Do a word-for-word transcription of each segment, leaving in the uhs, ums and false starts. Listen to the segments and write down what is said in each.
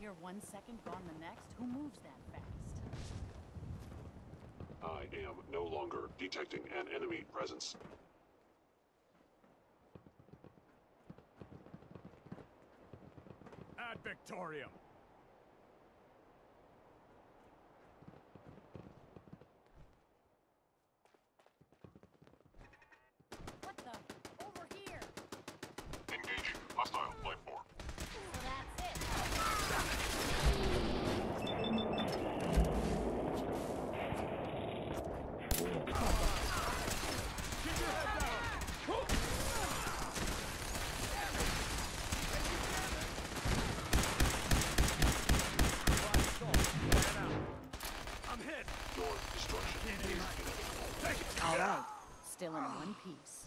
Here one second, gone the next. Who moves that fast? I am no longer detecting an enemy presence. Ad Victorium! What the? Over here! Engaging hostile life form. So that's it. Keep your head down! I'm hit! Your destruction is inevitable. Take it! All right. Still in one piece.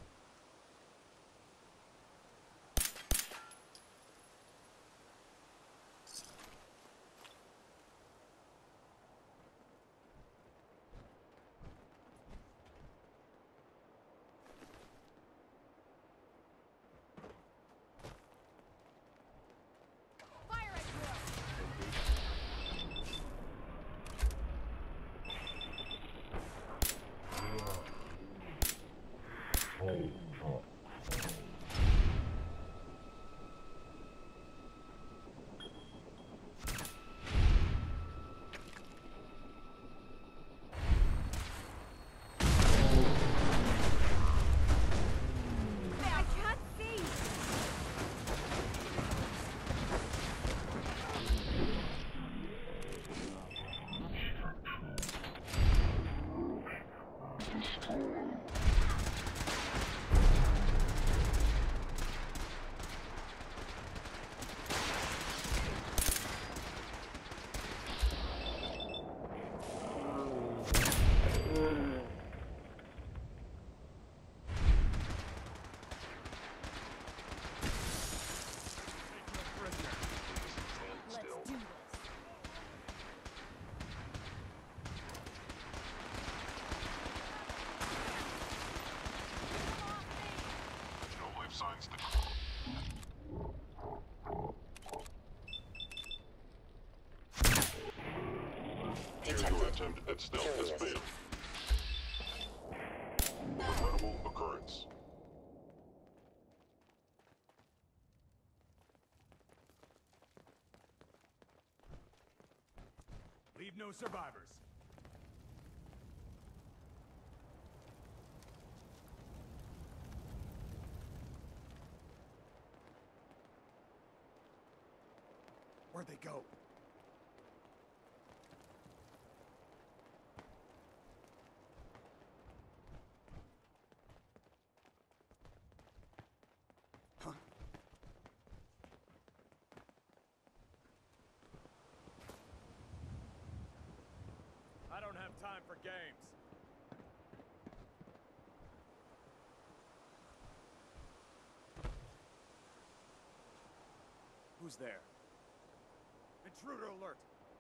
Fire at I can't see! Let's Still. do this. No life signs to Your attempt at stealth has failed. Regrettable occurrence. Leave no survivors. Where'd they go? Huh? I don't have time for games. Who's there? Intruder alert!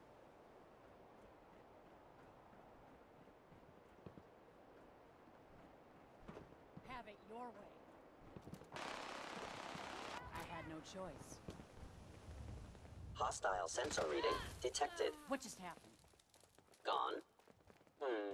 Have it your way. I had no choice. Hostile sensor reading detected. What just happened? Gone. Hmm.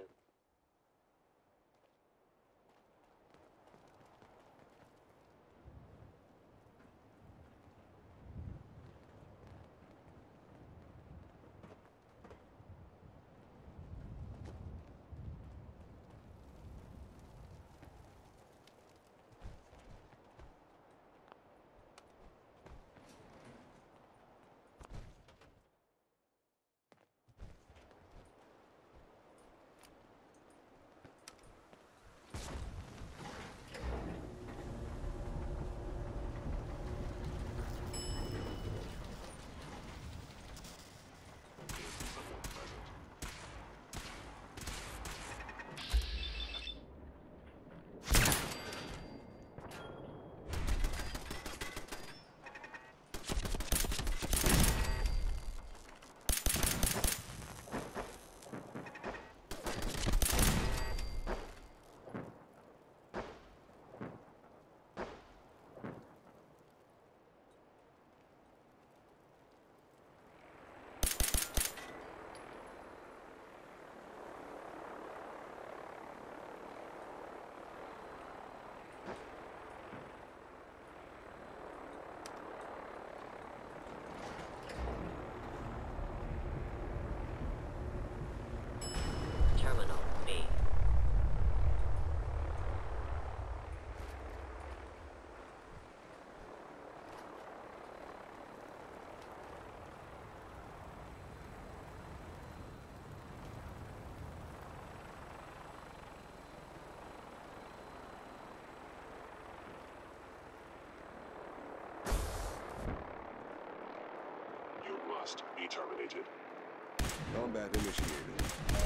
must be terminated. Combat initiated.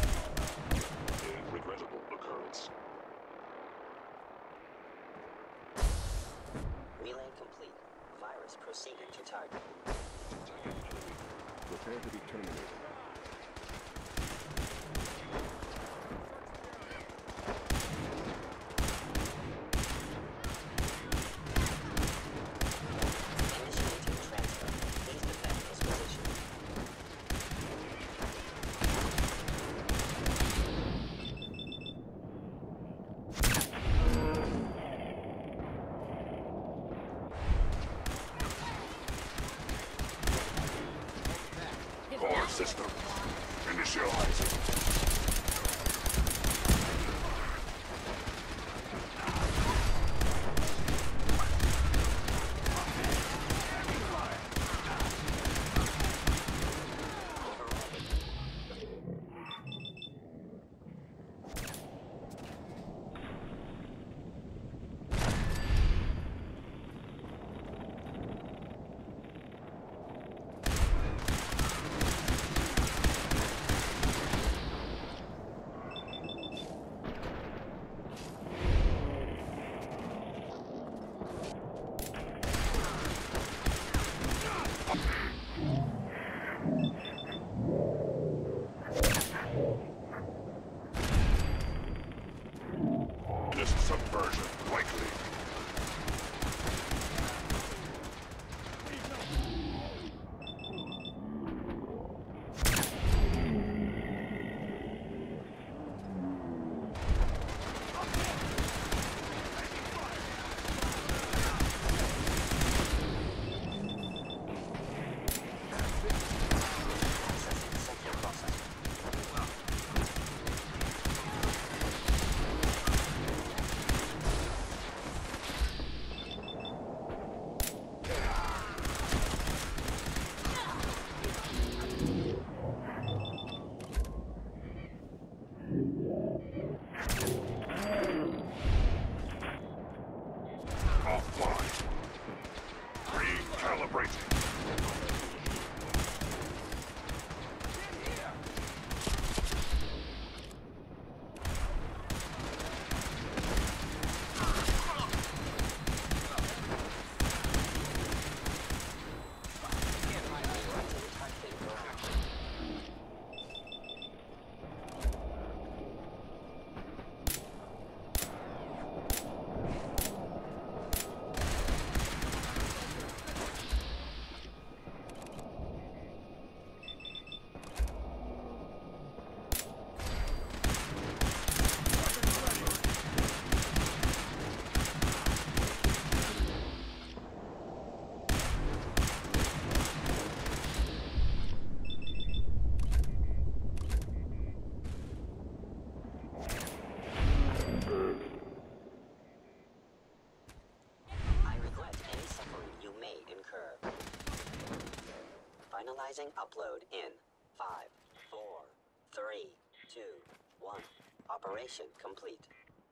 A regrettable occurrence. Relay complete. Virus proceeding to target. Detected enemy. Prepare to be terminated. Initiating transfer. Please defend this position. Core system. Initializing. This subversion likely. Accessing central processing. Offline. Recalibrating. Redirecting targeting ground. I regret any suffering you may incur. Finalizing upload in five, four, three, two, one. Operation complete.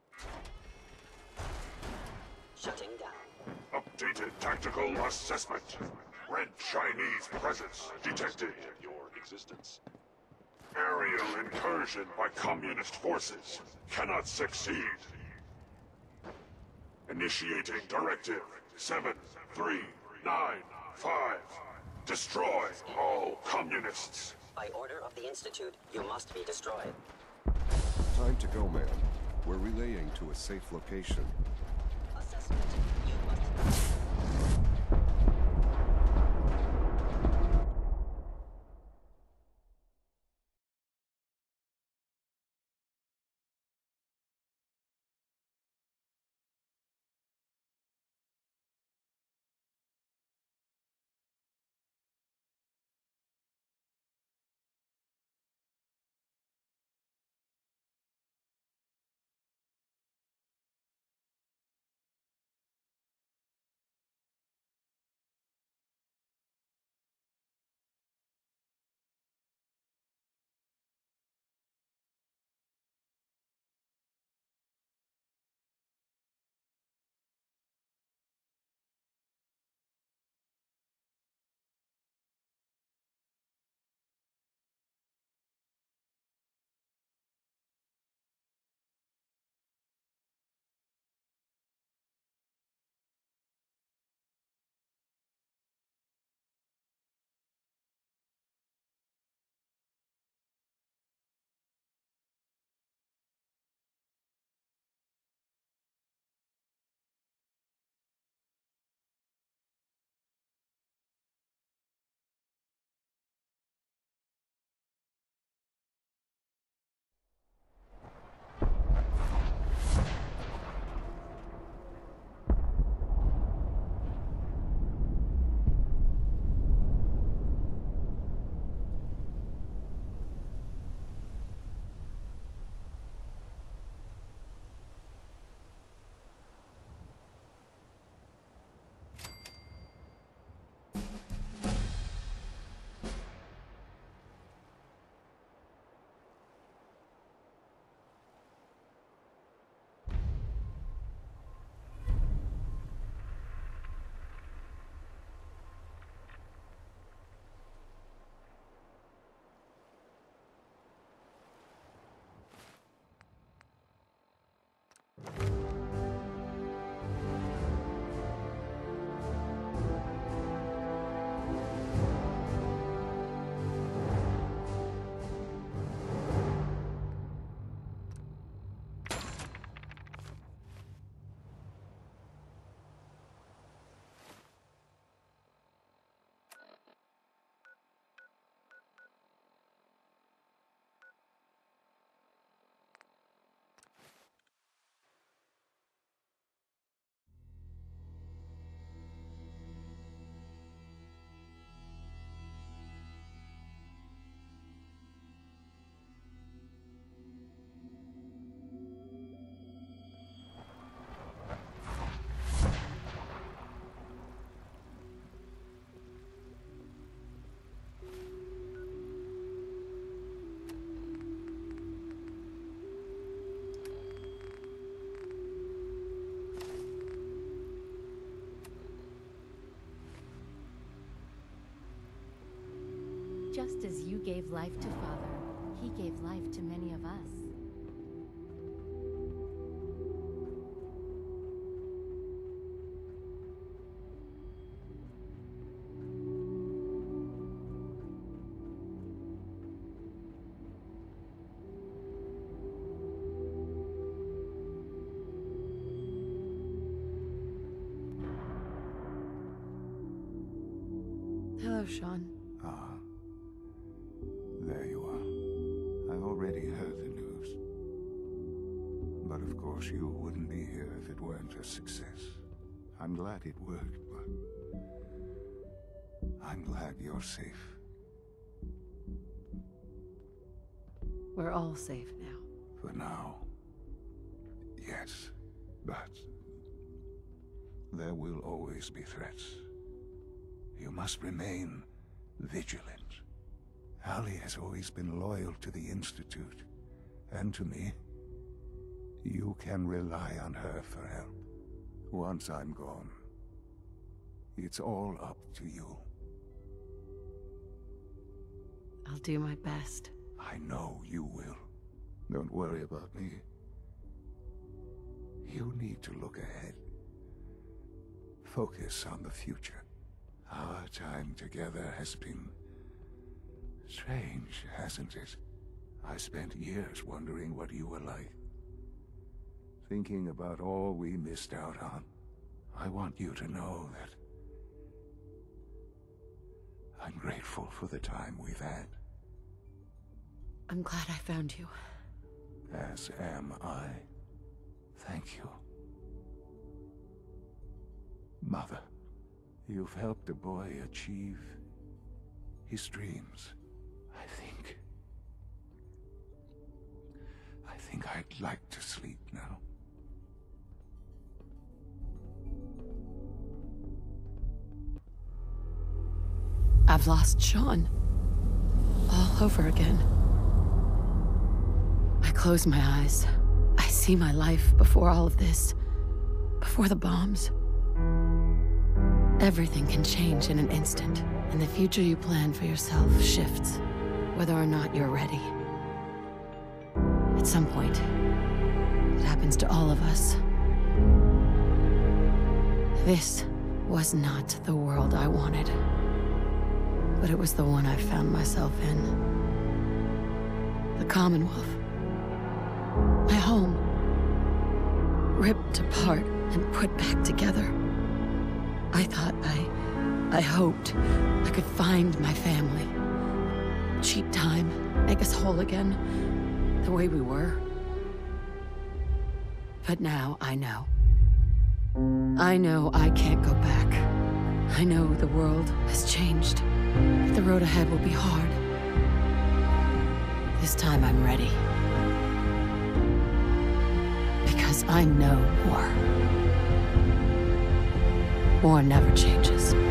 Shutting down. Updated tactical assessment. Red Chinese presence detected. Your existence. Aerial incursion by communist forces cannot succeed. Initiating directive seven three nine five. Destroy all communists. By order of the Institute, you must be destroyed. Time to go, man. We're relaying to a safe location. Assessment. You must... Just as you gave life to Father, he gave life to many of us. Hello, Sean. Ah. There you are. I've already heard the news. But of course you wouldn't be here if it weren't a success. I'm glad it worked, but I'm glad you're safe. We're all safe now. For now. Yes, but there will always be threats. You must remain vigilant. Ali has always been loyal to the Institute, and to me. You can rely on her for help. Once I'm gone, it's all up to you. I'll do my best. I know you will. Don't worry about me. You need to look ahead. Focus on the future. Our time together has been strange, hasn't it? I spent years wondering what you were like. Thinking about all we missed out on. I want you to know that I'm grateful for the time we've had. I'm glad I found you. As am I. Thank you. Mother, you've helped a boy achieve his dreams. I think... I think I'd like to sleep now. I've lost Sean. All over again. I close my eyes. I see my life before all of this. Before the bombs. Everything can change in an instant, and the future you plan for yourself shifts, whether or not you're ready. At some point, it happens to all of us. This was not the world I wanted, but it was the one I found myself in. The Commonwealth. My home. Ripped apart and put back together. I thought I... I hoped I could find my family. Cheat time, make us whole again, the way we were. But now I know. I know I can't go back. I know the world has changed. But the road ahead will be hard. This time I'm ready. Because I know war. War never changes.